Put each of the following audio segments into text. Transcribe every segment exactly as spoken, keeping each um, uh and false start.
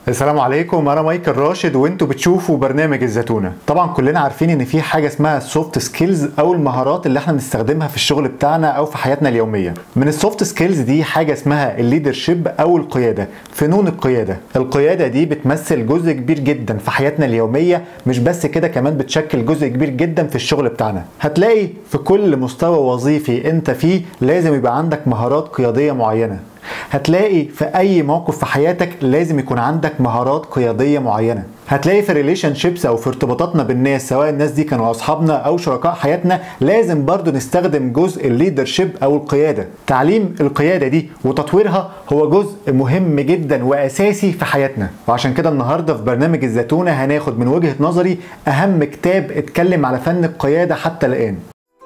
السلام عليكم، انا مايكل راشد وانتوا بتشوفوا برنامج الزتونه. طبعا كلنا عارفين ان في حاجه اسمها السوفت سكيلز او المهارات اللي احنا بنستخدمها في الشغل بتاعنا او في حياتنا اليوميه. من السوفت سكيلز دي حاجه اسمها الليدرشيب او القياده، فنون القياده. القياده دي بتمثل جزء كبير جدا في حياتنا اليوميه، مش بس كده، كمان بتشكل جزء كبير جدا في الشغل بتاعنا. هتلاقي في كل مستوى وظيفي انت فيه لازم يبقى عندك مهارات قياديه معينه. هتلاقي في اي موقف في حياتك لازم يكون عندك مهارات قياديه معينه. هتلاقي في ريليشن شيبس او في ارتباطاتنا بالناس، سواء الناس دي كانوا اصحابنا او شركاء حياتنا، لازم برضو نستخدم جزء الليدرشيب او القياده. تعليم القياده دي وتطويرها هو جزء مهم جدا واساسي في حياتنا. وعشان كده النهارده في برنامج الزتونه هناخد من وجهه نظري اهم كتاب اتكلم على فن القياده حتى الان.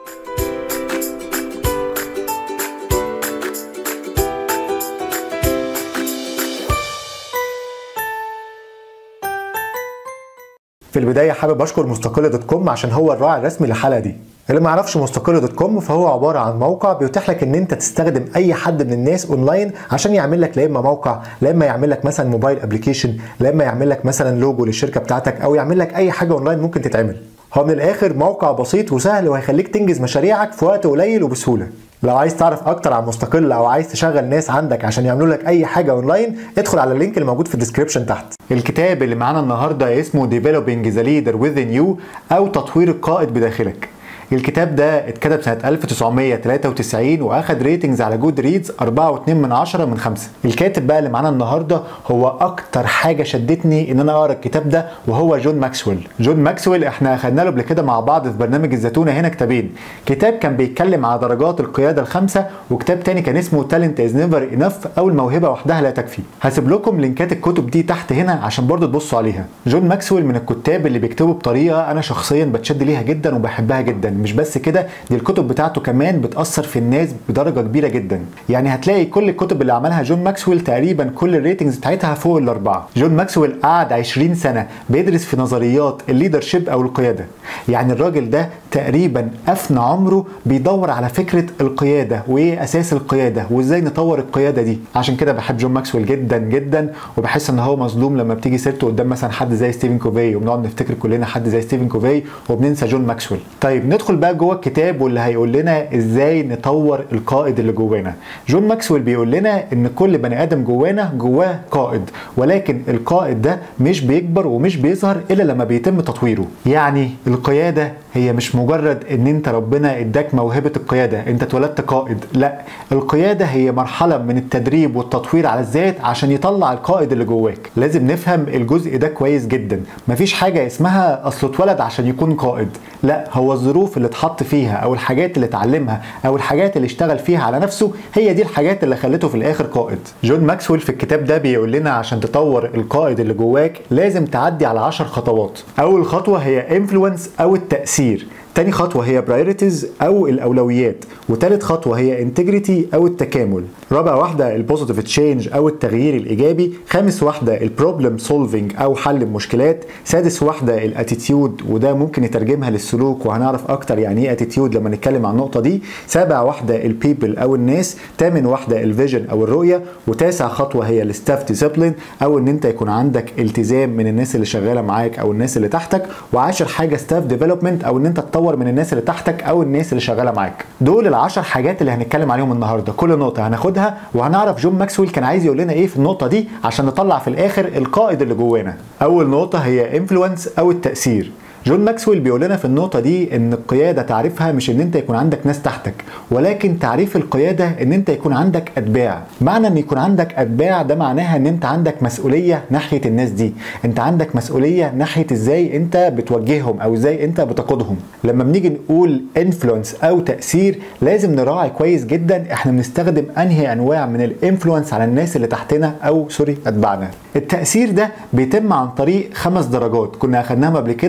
في البدايه حابب اشكر مستقل دوت كوم عشان هو الراعي الرسمي للحلقه دي. اللي ما يعرفش مستقل دوت كوم فهو عباره عن موقع بيتيح لك ان انت تستخدم اي حد من الناس اونلاين عشان يعمل لك لا اما موقع، لا اما يعمل لك مثلا موبايل ابلكيشن، لا اما يعمل لك مثلا لوجو للشركه بتاعتك، او يعمل لك اي حاجه اونلاين ممكن تتعمل. هو من الاخر موقع بسيط وسهل وهيخليك تنجز مشاريعك في وقت قليل وبسهوله. لو عايز تعرف اكتر عن مستقل او عايز تشغل ناس عندك عشان يعملوا لك اي حاجه اونلاين، ادخل على اللينك اللي موجود في الديسكربشن تحت. الكتاب اللي معانا النهارده اسمه Developing the Leader Within You او تطوير القائد بداخلك. الكتاب ده اتكتب سنة ألف وتسعمية تلاتة وتسعين واخد ريتنجز على جود ريدز أربعة واتنين من عشرة من خمسة. الكاتب بقى اللي معانا النهارده هو اكتر حاجه شدتني ان انا اقرا الكتاب ده، وهو جون ماكسويل. جون ماكسويل احنا اخدنا له قبل كده مع بعض في برنامج الزتونه هنا كتابين. كتاب كان بيتكلم على درجات القياده الخمسه، وكتاب تاني كان اسمه تالنت از نيفر انف او الموهبه وحدها لا تكفي. هسيب لكم لينكات الكتب دي تحت هنا عشان برضه تبصوا عليها. جون ماكسويل من الكتاب اللي بيكتبوا بطريقه انا شخصيا بتشد ليها جدا وبحبها جدا. مش بس كده، دي الكتب بتاعته كمان بتأثر في الناس بدرجة كبيرة جدا. يعني هتلاقي كل الكتب اللي عملها جون ماكسويل تقريبا كل الريتنجز بتاعتها فوق الأربعة. جون ماكسويل قعد عشرين سنة بيدرس في نظريات الليدرشيب أو القيادة. يعني الراجل ده تقريبا أفنى عمره بيدور على فكرة القيادة وإيه أساس القيادة وإزاي نطور القيادة دي. عشان كده بحب جون ماكسويل جدا جدا، وبحس إن هو مظلوم لما بتيجي سيرته قدام مثلا حد زي ستيفن كوفي، وبنقعد نفتكر كلنا حد زي ستيفن كوفي وبننسى جون ماكسويل. طيب ندخل بقى جوه الكتاب واللي هيقول لنا ازاي نطور القائد اللي جوانا. جون ماكسويل بيقول لنا ان كل بني ادم جوانا جواه قائد، ولكن القائد ده مش بيكبر ومش بيظهر الا لما بيتم تطويره. يعني القياده هي مش مجرد ان انت ربنا اداك موهبه القياده انت اتولدت قائد، لا، القياده هي مرحله من التدريب والتطوير على الذات عشان يطلع القائد اللي جواك. لازم نفهم الجزء ده كويس جدا. مفيش حاجه اسمها اصل اتولد عشان يكون قائد، لا، هو الظروف اللي اتحط فيها او الحاجات اللي اتعلمها او الحاجات اللي اشتغل فيها على نفسه هي دي الحاجات اللي خلته في الاخر قائد. جون ماكسويل في الكتاب ده بيقول لنا عشان تطور القائد اللي جواك لازم تعدي على عشر خطوات. اول خطوه هي انفلونس او التاثير، تاني خطوة هي برايورتيز أو الأولويات، وتالت خطوة هي انتجريتي أو التكامل، رابع واحدة البوزيتيف تشينج أو التغيير الإيجابي، خامس واحدة البروبلم سولفينج أو حل المشكلات، سادس واحدة الاتيتيود وده ممكن نترجمها للسلوك وهنعرف أكتر يعني إيه اتيتيود لما نتكلم عن النقطة دي، سابع واحدة البيبل أو الناس، تامن واحدة الفيجن أو الرؤية، وتاسع خطوة هي الستاف ديسيبلين أو إن أنت يكون عندك التزام من الناس اللي شغالة معاك أو الناس اللي تحتك، وعاشر حاجة ستاف ديفلوبمنت أو إن أنت تطور من الناس اللي تحتك او الناس اللي شغاله معاك. دول العشر حاجات اللي هنتكلم عليهم النهارده. كل نقطه هناخدها وهنعرف جون ماكسويل كان عايز يقول لنا ايه في النقطه دي عشان نطلع في الاخر القائد اللي جوانا. اول نقطه هي انفلونس او التاثير. جون ماكسويل بيقول لنا في النقطة دي ان القيادة تعريفها مش ان انت يكون عندك ناس تحتك، ولكن تعريف القيادة ان انت يكون عندك اتباع. معنى ان يكون عندك اتباع ده معناها ان انت عندك مسؤولية ناحية الناس دي، انت عندك مسؤولية ناحية ازاي انت بتوجههم او ازاي انت بتقودهم. لما بنيجي نقول انفلونس او تأثير لازم نراعي كويس جدا احنا بنستخدم انهي انواع من الانفلونس على الناس اللي تحتنا او سوري اتباعنا. التأثير ده بيتم عن طريق خمس درجات كنا اخدناهم قبل كده في كتاب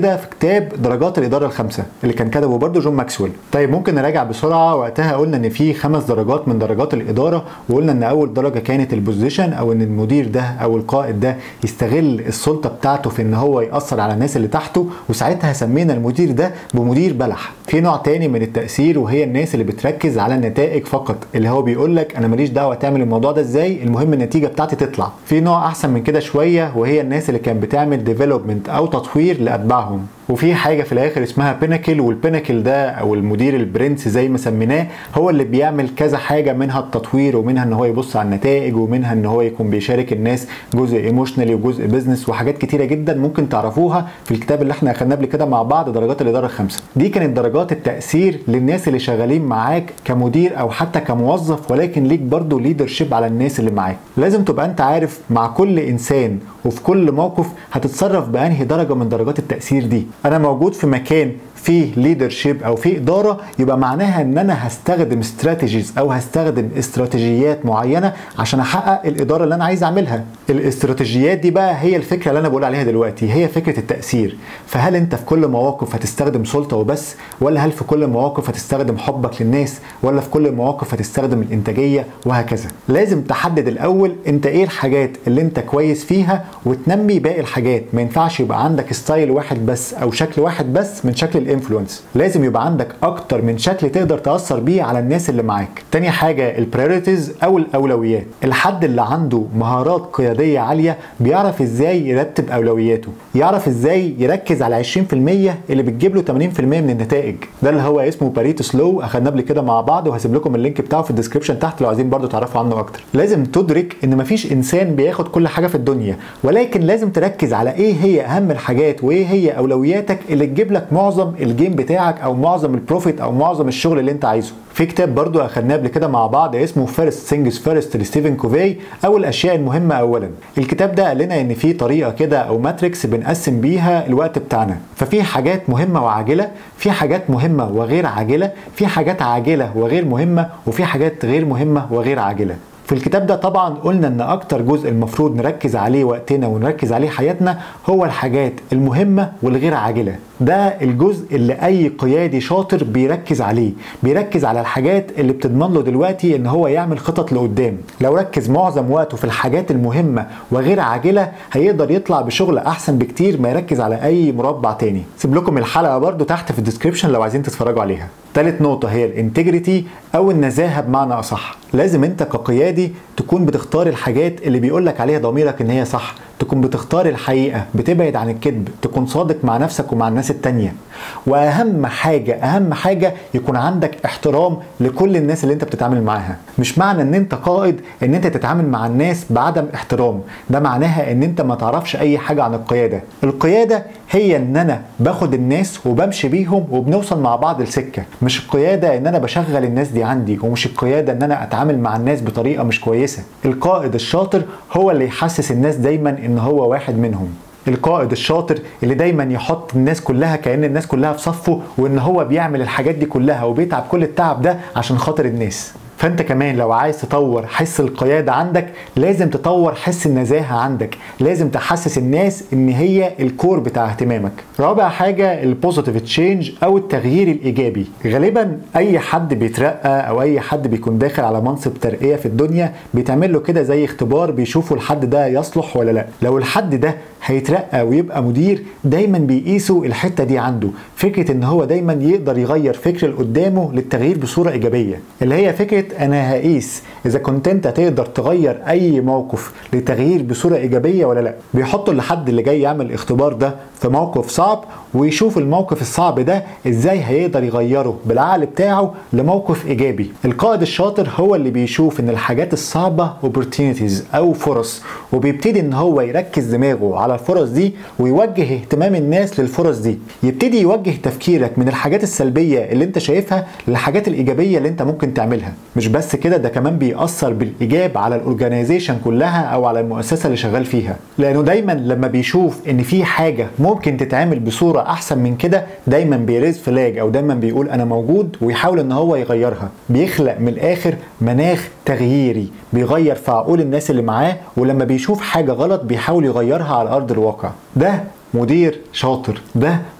كتاب درجات الاداره الخمسه اللي كان كتبه برده جون ماكسويل. طيب ممكن نراجع بسرعه. وقتها قلنا ان في خمس درجات من درجات الاداره، وقلنا ان اول درجه كانت البوزيشن، او ان المدير ده او القائد ده يستغل السلطه بتاعته في ان هو ياثر على الناس اللي تحته، وساعتها سمينا المدير ده بمدير بلح. في نوع تاني من التاثير وهي الناس اللي بتركز على النتائج فقط، اللي هو بيقول لك انا ماليش دعوه تعمل الموضوع ده ازاي، المهم النتيجه بتاعتي تطلع. في نوع احسن من كده شويه وهي الناس اللي كانت بتعمل ديفلوبمنت او تطوير لاتباعهم. وفي حاجه في الاخر اسمها بيناكل، والبيناكل ده او المدير البرنس زي ما سميناه هو اللي بيعمل كذا حاجه، منها التطوير ومنها ان هو يبص على النتائج ومنها ان هو يكون بيشارك الناس جزء ايموشنالي وجزء بيزنس وحاجات كتيره جدا ممكن تعرفوها في الكتاب اللي احنا اخدناه قبل كده مع بعض، درجات الاداره الخمسه. دي كانت درجات التاثير للناس اللي شغالين معاك كمدير او حتى كموظف، ولكن ليك برضو ليدرشيب على الناس اللي معاك. لازم تبقى انت عارف مع كل انسان وفي كل موقف هتتصرف بانهي درجه من درجات التاثير دي. انا موجود في مكان فيه ليدرشيب او فيه اداره، يبقى معناها ان انا هستخدم استراتيجيز او هستخدم استراتيجيات معينه عشان احقق الاداره اللي انا عايز اعملها. الاستراتيجيات دي بقى هي الفكره اللي انا بقول عليها دلوقتي، هي فكره التاثير. فهل انت في كل مواقف هتستخدم سلطه وبس، ولا هل في كل مواقف هتستخدم حبك للناس، ولا في كل مواقف هتستخدم الانتاجيه وهكذا. لازم تحدد الاول انت ايه الحاجات اللي انت كويس فيها وتنمي باقي الحاجات. ما ينفعش يبقى عندك ستايل واحد بس او شكل واحد بس من شكل الانفلونس، لازم يبقى عندك اكتر من شكل تقدر تاثر بيه على الناس اللي معاك. تاني حاجه البريوريتيز او الاولويات. الحد اللي عنده مهارات قياديه عاليه بيعرف ازاي يرتب اولوياته، يعرف ازاي يركز على عشرين في المية اللي بتجيب له ثمانين في المية من النتائج. ده اللي هو اسمه باريتو سلو، اخدناه قبل كده مع بعض وهسيب لكم اللينك بتاعه في الديسكربشن تحت لو عايزين برضو تعرفوا عنه اكتر. لازم تدرك ان مفيش انسان بياخد كل حاجه في الدنيا، ولكن لازم تركز على ايه هي اهم الحاجات وايه هي اولوياتك اللي تجيب لك معظم الجيم بتاعك او معظم البروفيت او معظم الشغل اللي انت عايزه. في كتاب برضو اخدناه قبل كده مع بعض اسمه فيرست ثينجز فيرست لستيفن كوفي، او الاشياء المهمه اولا. الكتاب ده قال لنا ان في طريقه كده او ماتريكس بنقسم بيها الوقت بتاعنا، ففي حاجات مهمه وعاجله، في حاجات مهمه وغير عاجله، في حاجات عاجله وغير مهمه، وفي حاجات غير مهمه وغير عاجله. في الكتاب ده طبعا قلنا ان اكتر جزء المفروض نركز عليه وقتنا ونركز عليه حياتنا هو الحاجات المهمة والغير عاجلة. ده الجزء اللي اي قيادي شاطر بيركز عليه، بيركز على الحاجات اللي بتضمن له دلوقتي ان هو يعمل خطط لقدام. لو ركز معظم وقته في الحاجات المهمة وغير عاجلة هيقدر يطلع بشغل احسن بكتير ما يركز على اي مربع تاني. سيب لكم الحلقة برضو تحت في الديسكريبشن لو عايزين تتفرجوا عليها. ثالث نقطة هي الانتجريتي او النزاهة بمعنى اصح. لازم انت كقيادي تكون بتختار الحاجات اللي بيقولك عليها ضميرك ان هي صح، تكون بتختار الحقيقة، بتبعد عن الكذب، تكون صادق مع نفسك ومع الناس التانية. واهم حاجة اهم حاجة يكون عندك احترام لكل الناس اللي انت بتتعامل معاها. مش معنى ان انت قائد ان انت تتعامل مع الناس بعدم احترام، ده معناها ان انت ما تعرفش اي حاجة عن القيادة. القيادة هي ان انا باخد الناس وبمشي بيهم وبنوصل مع بعض لسكة، مش القيادة ان انا بشغل الناس دي عندي، ومش القيادة ان انا اتعامل مع الناس بطريقة مش كويسة. القائد الشاطر هو اللي يحسس الناس دايما ان هو واحد منهم. القائد الشاطر اللي دايما يحط الناس كلها كأن الناس كلها في صفه، وان هو بيعمل الحاجات دي كلها وبيتعب كل التعب ده عشان خاطر الناس. فانت كمان لو عايز تطور حس القيادة عندك لازم تطور حس النزاهة عندك، لازم تحسس الناس ان هي الكور بتاع اهتمامك. رابع حاجة البوزيتيف تشينج او التغيير الايجابي. غالبا اي حد بيترقى او اي حد بيكون داخل على منصب ترقية في الدنيا بيتعمل له كده زي اختبار بيشوفوا الحد ده يصلح ولا لا. لو الحد ده هيترقى ويبقى مدير دايما بيقيسوا الحتة دي عنده، فكرة ان هو دايما يقدر يغير فكر اللي قدامه للتغيير بصورة ايجابية، اللي هي فكرة انا هقيس اذا كنت انت تقدر تغير اي موقف لتغيير بصورة ايجابية ولا لا. بيحطوا الحد اللي جاي يعمل الاختبار ده في موقف صعب ويشوف الموقف الصعب ده ازاي هيقدر يغيره بالعقل بتاعه لموقف ايجابي. القائد الشاطر هو اللي بيشوف ان الحاجات الصعبة opportunities او فرص، وبيبتدي ان هو يركز دماغه على الفرص دي ويوجه اهتمام الناس للفرص دي. يبتدي يوجه تفكيرك من الحاجات السلبية اللي انت شايفها للحاجات الايجابية اللي انت ممكن تعملها. مش بس كده، ده كمان بيأثر بالايجاب على الاورجانيزيشن كلها او على المؤسسة اللي شغال فيها، لانه دايما لما بيشوف ان في حاجة ممكن تتعمل بصورة احسن من كده دايما بيريز فلاج او دايما بيقول انا موجود ويحاول ان هو يغيرها. بيخلق من الاخر مناخ تغييري بيغير في عقول الناس اللي معاه، ولما بيشوف حاجة غلط بيحاول يغيرها على ارض الواقع. ده مدير شاطر، ده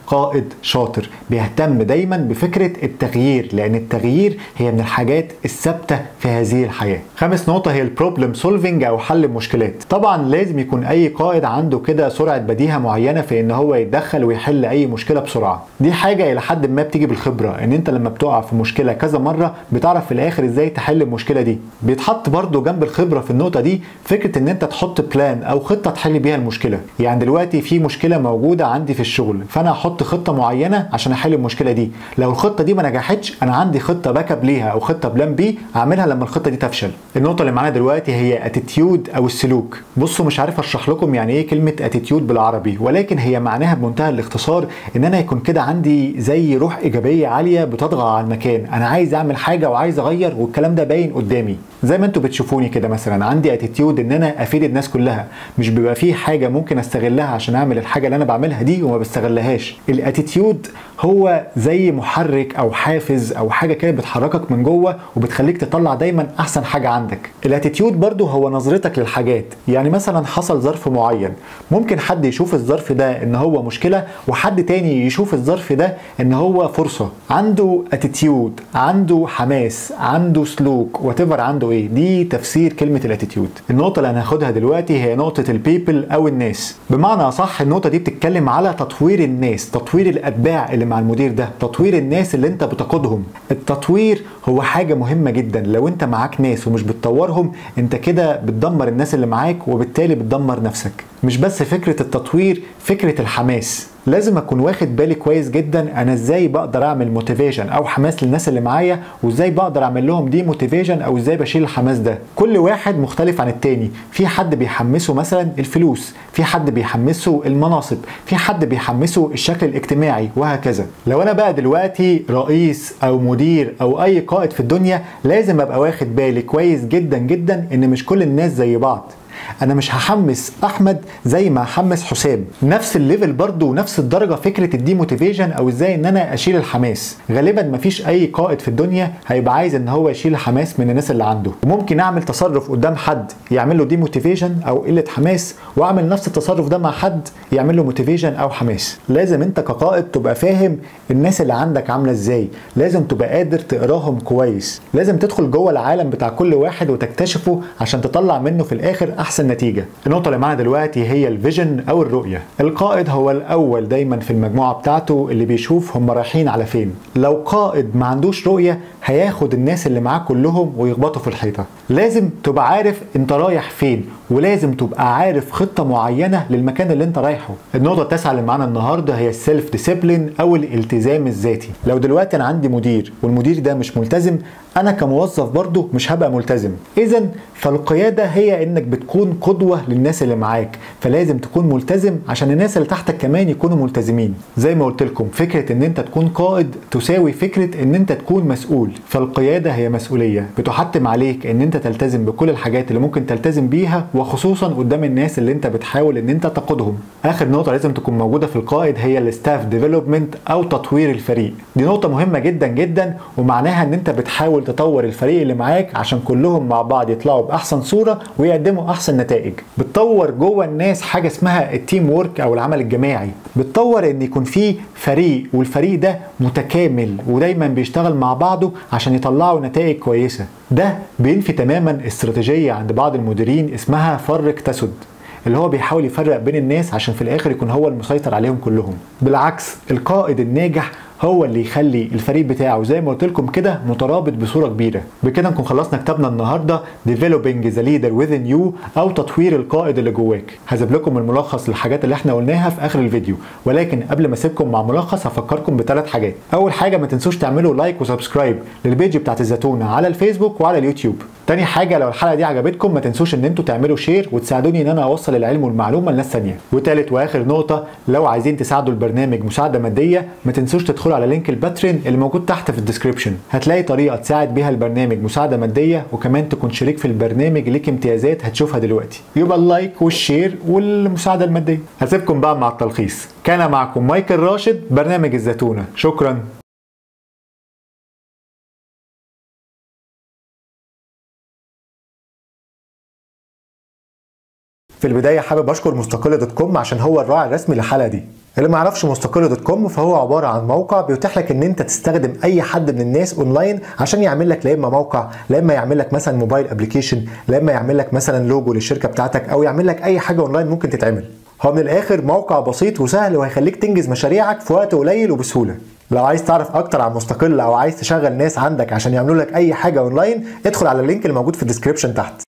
قائد شاطر بيهتم دايما بفكرة التغيير، لأن التغيير هي من الحاجات الثابتة في هذه الحياة. خامس نقطة هي البروبلم سولفينج أو حل المشكلات. طبعا لازم يكون أي قائد عنده كده سرعة بديهة معينة في إن هو يتدخل ويحل أي مشكلة بسرعة. دي حاجة إلى حد ما بتيجي بالخبرة، إن أنت لما بتقع في مشكلة كذا مرة بتعرف في الآخر إزاي تحل المشكلة دي. بيتحط برضو جنب الخبرة في النقطة دي فكرة إن أنت تحط بلان أو خطة تحل بيها المشكلة. يعني دلوقتي في مشكلة موجودة عندي في الشغل، فأنا هحط خطة معينة عشان أحل المشكلة دي. لو الخطة دي ما نجحتش أنا عندي خطة باك اب ليها أو خطة بلان بي أعملها لما الخطة دي تفشل. النقطة اللي معانا دلوقتي هي اتيتيود أو السلوك. بصوا مش عارف أشرح لكم يعني إيه كلمة اتيتيود بالعربي، ولكن هي معناها بمنتهى الاختصار إن أنا يكون كده عندي زي روح إيجابية عالية بتطغى على المكان. أنا عايز أعمل حاجة وعايز أغير والكلام ده باين قدامي، زي ما انتوا بتشوفوني كده مثلا عندي اتيتيود ان انا افيد الناس كلها. مش بيبقى فيه حاجه ممكن استغلها عشان اعمل الحاجه اللي انا بعملها دي وما بستغلهاش. الاتيتيود هو زي محرك او حافز او حاجه كده بتحركك من جوه وبتخليك تطلع دايما احسن حاجه عندك. الاتيتيود برضو هو نظرتك للحاجات. يعني مثلا حصل ظرف معين، ممكن حد يشوف الظرف ده ان هو مشكله وحد تاني يشوف الظرف ده ان هو فرصه. عنده اتيتيود، عنده حماس، عنده سلوك، واتيفر عنده ايه. دي تفسير كلمه الاتيتيود. النقطه اللي هناخدها دلوقتي هي نقطه البيبل او الناس. بمعنى اصح النقطه دي بتتكلم على تطوير الناس، تطوير الاتباع اللي مع المدير ده، تطوير الناس اللي انت بتقودهم. التطوير هو حاجه مهمه جدا. لو انت معاك ناس ومش بتطورهم انت كده بتدمر الناس اللي معاك وبالتالي بتدمر نفسك. مش بس فكره التطوير، فكره الحماس. لازم اكون واخد بالي كويس جدا انا ازاي بقدر اعمل موتيفيشن او حماس للناس اللي معايا، وازاي بقدر اعمل لهم دي موتيفيشن او ازاي بشيل الحماس ده. كل واحد مختلف عن التاني. في حد بيحمسه مثلا الفلوس، في حد بيحمسه المناصب، في حد بيحمسه الشكل الاجتماعي، وهكذا. لو انا بقى دلوقتي رئيس او مدير او اي قائد في الدنيا لازم ابقى واخد بالي كويس جدا جدا ان مش كل الناس زي بعض. انا مش هحمس احمد زي ما هحمس حسام، نفس الليفل برضه ونفس الدرجه. فكره الدي موتيفيشن او ازاي ان انا اشيل الحماس. غالبا مفيش اي قائد في الدنيا هيبقى عايز ان هو يشيل الحماس من الناس اللي عنده. وممكن اعمل تصرف قدام حد يعمل له دي موتيفيشن او قله حماس، واعمل نفس التصرف ده مع حد يعمل له موتيفيشن او حماس. لازم انت كقائد تبقى فاهم الناس اللي عندك عامله ازاي، لازم تبقى قادر تقراهم كويس، لازم تدخل جوه العالم بتاع كل واحد وتكتشفه عشان تطلع منه في الاخر احسن نتيجه. النقطه اللي معانا دلوقتي هي الفيجن او الرؤيه. القائد هو الاول دايما في المجموعه بتاعته اللي بيشوف هم رايحين على فين. لو قائد ما عندوش رؤيه هياخد الناس اللي معاه كلهم ويخبطوا في الحيطه. لازم تبقى عارف انت رايح فين، ولازم تبقى عارف خطه معينه للمكان اللي انت رايحه. النقطه التاسعه اللي معانا النهارده هي السيلف ديسيبلين او الالتزام الذاتي. لو دلوقتي انا عندي مدير والمدير ده مش ملتزم، انا كموظف برضه مش هبقى ملتزم. اذا فالقياده هي انك بتكون قدوه للناس اللي معاك، فلازم تكون ملتزم عشان الناس اللي تحتك كمان يكونوا ملتزمين. زي ما قلت لكم فكره ان انت تكون قائد تساوي فكره ان انت تكون مسؤول. فالقياده هي مسؤوليه بتحتم عليك ان انت تلتزم بكل الحاجات اللي ممكن تلتزم بيها، وخصوصا قدام الناس اللي انت بتحاول ان انت تقودهم. اخر نقطه لازم تكون موجوده في القائد هي الستاف ديفلوبمنت او تطوير الفريق. دي نقطه مهمه جدا جدا، ومعناها ان انت بتحاول تطور الفريق اللي معاك عشان كلهم مع بعض يطلعوا باحسن صوره ويقدموا احسن نتائج. بتطور جوه الناس حاجه اسمها التيم وورك او العمل الجماعي. بتطور ان يكون في فريق والفريق ده متكامل ودايما بيشتغل مع بعضه عشان يطلعوا نتائج كويسه. ده بينفي تماما استراتيجيه عند بعض المديرين اسمها فرق تسد، اللي هو بيحاول يفرق بين الناس عشان في الاخر يكون هو المسيطر عليهم كلهم. بالعكس القائد الناجح هو اللي يخلي الفريق بتاعه زي ما قلت لكم كده مترابط بصوره كبيره. بكده نكون خلصنا كتابنا النهارده Developing the Leader Within You او تطوير القائد اللي جواك. هسيب لكم الملخص للحاجات اللي احنا قلناها في اخر الفيديو، ولكن قبل ما اسيبكم مع ملخص هفكركم بثلاث حاجات. اول حاجه ما تنسوش تعملوا لايك وسبسكرايب للبيج بتاعت الزتونه على الفيسبوك وعلى اليوتيوب. تاني حاجه لو الحلقه دي عجبتكم ما تنسوش ان انتوا تعملوا شير وتساعدوني ان انا اوصل العلم والمعلومه لناس ثانيه. وتالت واخر نقطه، لو عايزين تساعدوا البرنامج مساعده ماديه ما تنسوش تدخلوا على لينك الباترين اللي موجود تحت في الديسكريبشن. هتلاقي طريقه تساعد بيها البرنامج مساعده ماديه، وكمان تكون شريك في البرنامج ليك امتيازات هتشوفها دلوقتي. يبقى اللايك والشير والمساعده الماديه. هسيبكم بقى مع التلخيص. كان معكم مايكل راشد، برنامج الزتونه. شكرا. في البداية حابب أشكر مستقل دوت كوم عشان هو الراعي الرسمي للحلقة دي. اللي ما يعرفش مستقل دوت كوم فهو عباره عن موقع بيتيح لك ان انت تستخدم اي حد من الناس اونلاين عشان يعمل لك لا اما موقع، لا اما يعمل لك مثلا موبايل ابلكيشن، لا اما يعمل لك مثلا لوجو للشركه بتاعتك، او يعمل لك اي حاجه اونلاين ممكن تتعمل. هو من الاخر موقع بسيط وسهل وهيخليك تنجز مشاريعك في وقت قليل وبسهوله. لو عايز تعرف اكتر عن مستقل او عايز تشغل ناس عندك عشان يعملوا لك اي حاجه اونلاين، ادخل على اللينك اللي موجود في الديسكريبشن تحت.